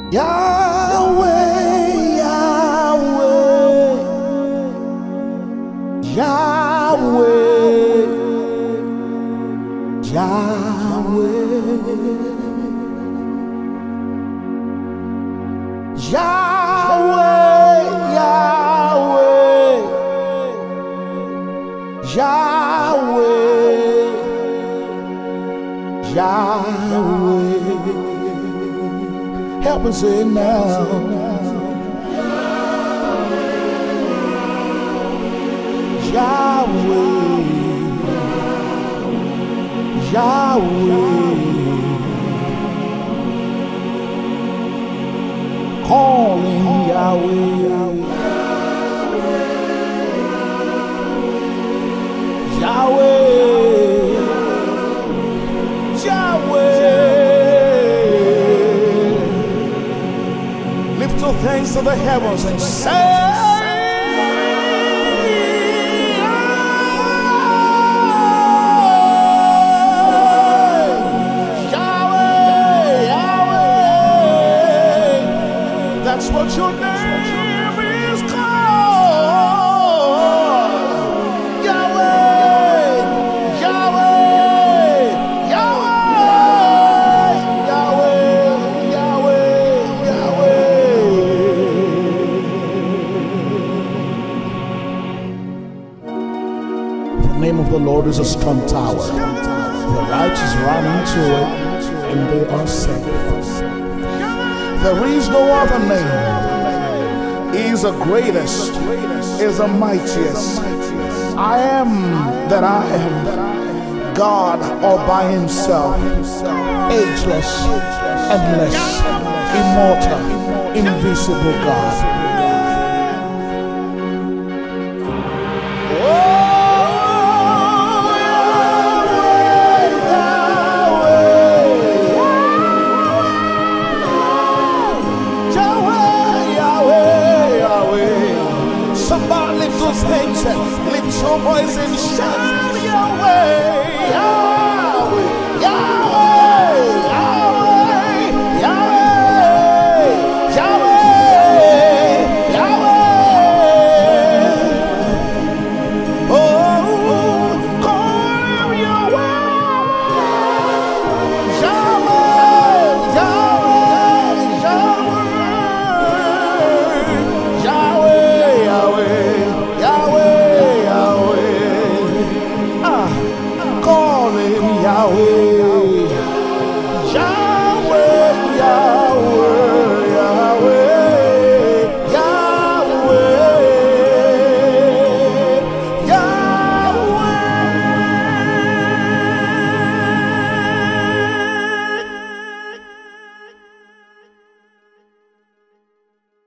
Yahweh, Yahweh, Yahweh, Yahweh, Yahweh, Yahweh, Yahweh. Help us say it now. Yahweh, Yahweh, calling Yahweh, Yahweh, Yahweh. Lift your hands to the heavens and say, that's what your name is called. Yahweh, Yahweh, Yahweh, Yahweh, Yahweh, Yahweh. The name of the Lord is a strong tower. The righteous run into it and they are safe. There is no other name. He is the greatest, is the mightiest. I am that I am, God all by himself, ageless, endless, immortal, invisible God. Somebody lift those hands and lift your voice and shout Yahweh, Yahweh, Yahweh, Yahweh, Yahweh, Yahweh, Yahweh. Oh, call him Yahweh, Yahweh, Yahweh, Yahweh, Yahweh. Yahweh,